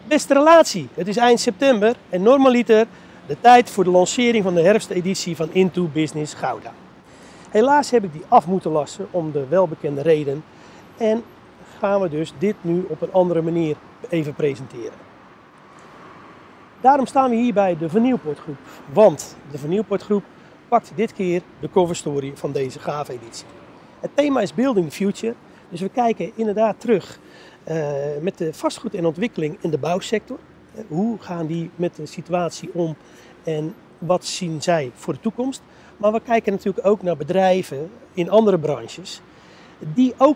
Beste relatie, het is eind september en normaliter de tijd voor de lancering van de herfsteditie van Into Business Gouda. Helaas heb ik die af moeten lassen om de welbekende reden en gaan we dus dit nu op een andere manier even presenteren. Daarom staan we hier bij de Van Nieuwpoort Groep, want de Van Nieuwpoort Groep pakt dit keer de coverstory van deze gave editie. Het thema is Building the Future, dus we kijken inderdaad terug met de vastgoed en ontwikkeling in de bouwsector. Hoe gaan die met de situatie om en wat zien zij voor de toekomst? Maar we kijken natuurlijk ook naar bedrijven in andere branches die ook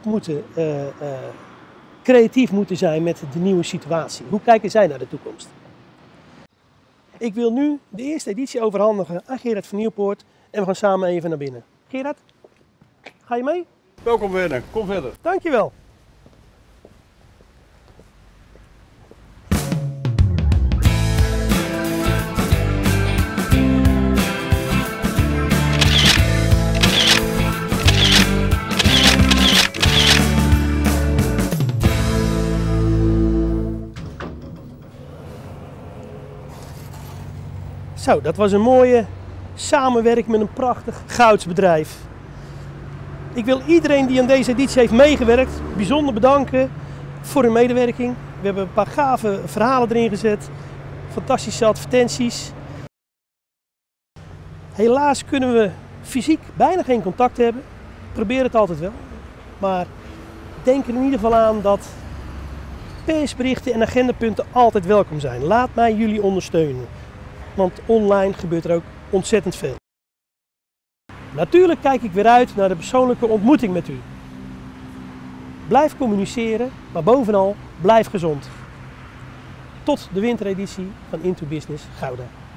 creatief moeten zijn met de nieuwe situatie. Hoe kijken zij naar de toekomst? Ik wil nu de eerste editie overhandigen aan Gerard van Nieuwpoort en we gaan samen even naar binnen. Gerard, ga je mee? Welkom verder, kom verder. Dankjewel. Zo, dat was een mooie samenwerking met een prachtig goudsbedrijf. Ik wil iedereen die aan deze editie heeft meegewerkt bijzonder bedanken voor hun medewerking. We hebben een paar gave verhalen erin gezet, fantastische advertenties. Helaas kunnen we fysiek bijna geen contact hebben. Ik probeer het altijd wel. Maar denk er in ieder geval aan dat persberichten en agendapunten altijd welkom zijn. Laat mij jullie ondersteunen. Want online gebeurt er ook ontzettend veel. Natuurlijk kijk ik weer uit naar de persoonlijke ontmoeting met u. Blijf communiceren, maar bovenal blijf gezond. Tot de wintereditie van Into Business Gouda.